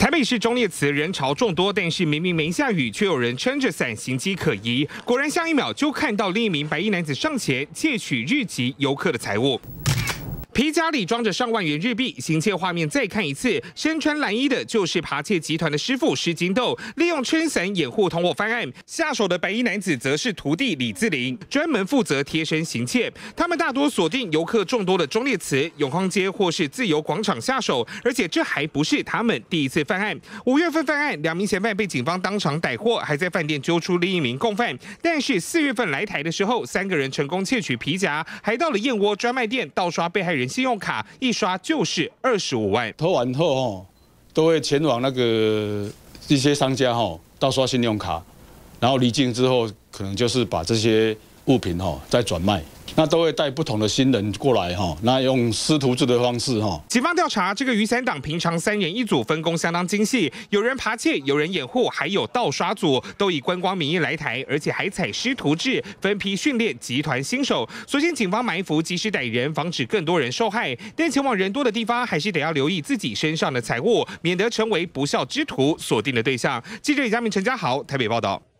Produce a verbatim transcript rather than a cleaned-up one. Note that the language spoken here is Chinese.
台北市忠烈祠人潮众多，但是明明没下雨，却有人撑着伞行迹可疑。果然，下一秒就看到另一名白衣男子上前窃取日籍游客的财物。 皮夹里装着上万元日币，行窃画面再看一次。身穿蓝衣的就是扒窃集团的师傅施金斗，利用撑伞掩护同伙犯案。下手的白衣男子则是徒弟李自林，专门负责贴身行窃。他们大多锁定游客众多的忠烈祠、永康街或是自由广场下手，而且这还不是他们第一次犯案。五月份犯案，两名嫌犯被警方当场逮获，还在饭店揪出另一名共犯。但是四月份来台的时候，三个人成功窃取皮夹，还到了燕窝专卖店盗刷被害人 信用卡一刷就是二十五万， 偷完后哈，都会前往那个一些商家哈盗刷信用卡，然后离境之后，可能就是把这些物品哈再转卖。 那都会带不同的新人过来哈，那用师徒制的方式哈。 警方调查，这个雨伞党平常三人一组，分工相当精细，有人扒窃，有人掩护，还有盗刷组，都以观光名义来台，而且还采师徒制，分批训练集团新手。所幸警方埋伏，及时逮人，防止更多人受害。但前往人多的地方，还是得要留意自己身上的财物，免得成为不孝之徒锁定的对象。记者李佳明、陈家豪台北报道。